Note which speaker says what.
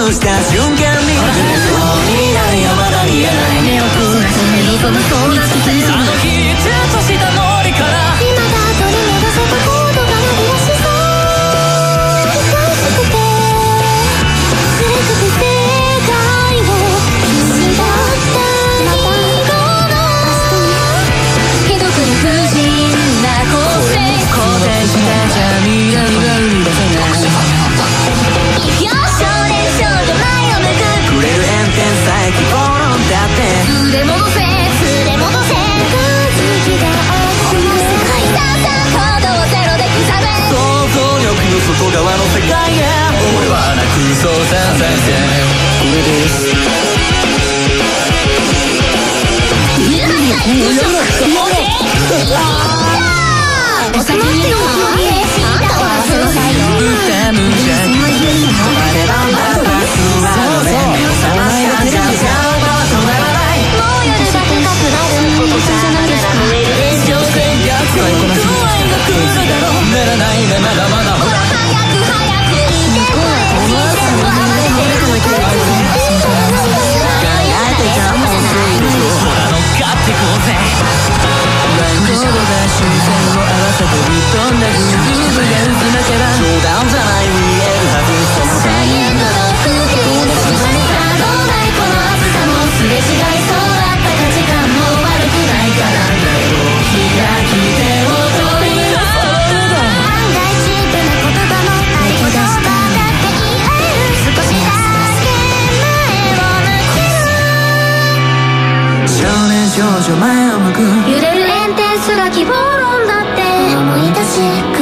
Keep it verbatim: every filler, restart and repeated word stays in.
Speaker 1: とした瞬間にそうになるよまだ見えない目を閉ざして望むそうな季節あの日ちゃんとしたノリから今だ取り戻せたことが鳴り出しそう難しくて辛くて世界を失った日頃ひどく理不尽な構成固定したじゃ未来は生み出せないよ少年少女前を向くくれる炎天さえ希望のだって連れ戻せ連れ戻せ気づきがあってさあさあ行動をゼロで刻め想像力の外側の世界へ俺はなくそうさんさい線これですお先にどうもあんたはその才能歌無邪気止まればまるバスは目を覚ましたじゃじゃおばは止まらないもう夜が高くなることじゃなくなる延長戦略度合いが来るだろうならないねまだまだほら早く早く言ってくれ視線を合わせて考えてたもんじゃないほら乗っかってこうぜ心が視線を合わせてぶっ飛んだグルーブが渦巻けば冗談じゃない見えるはずそのサイエンドの風景を静かにさどうないこの暑さもすれ違いそうだった価値観も悪くないから開き手を取り出そう案外チープな言葉もあるけどバカって言える少しだけ前を向ける少年少女前を向く揺れる炎天すら希望論だって思い出し